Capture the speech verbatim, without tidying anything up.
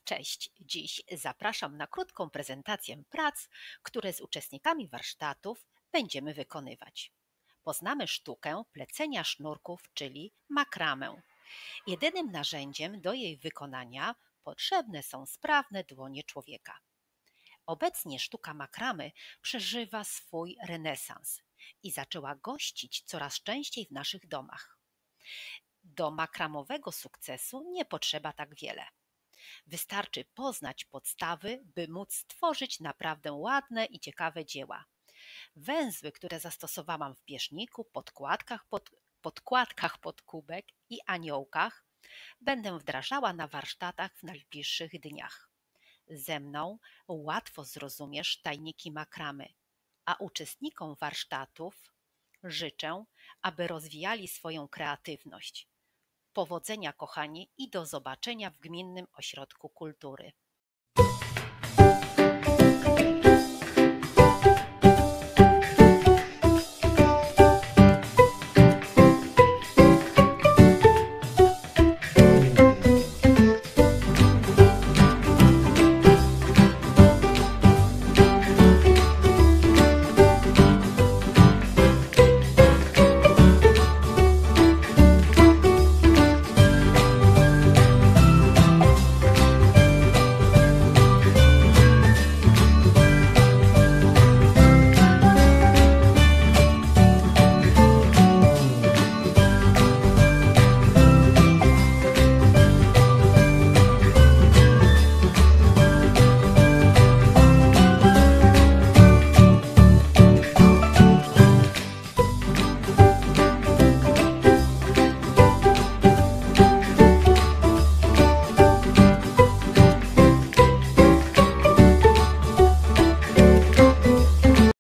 Cześć, dziś zapraszam na krótką prezentację prac, które z uczestnikami warsztatów będziemy wykonywać. Poznamy sztukę plecenia sznurków, czyli makramę. Jedynym narzędziem do jej wykonania potrzebne są sprawne dłonie człowieka. Obecnie sztuka makramy przeżywa swój renesans i zaczęła gościć coraz częściej w naszych domach. Do makramowego sukcesu nie potrzeba tak wiele. Wystarczy poznać podstawy, by móc stworzyć naprawdę ładne i ciekawe dzieła. Węzły, które zastosowałam w bieżniku, podkładkach pod, podkładkach pod kubek i aniołkach, będę wdrażała na warsztatach w najbliższych dniach. Ze mną łatwo zrozumiesz tajniki makramy, a uczestnikom warsztatów życzę, aby rozwijali swoją kreatywność. Powodzenia, kochani, i do zobaczenia w Gminnym Ośrodku Kultury.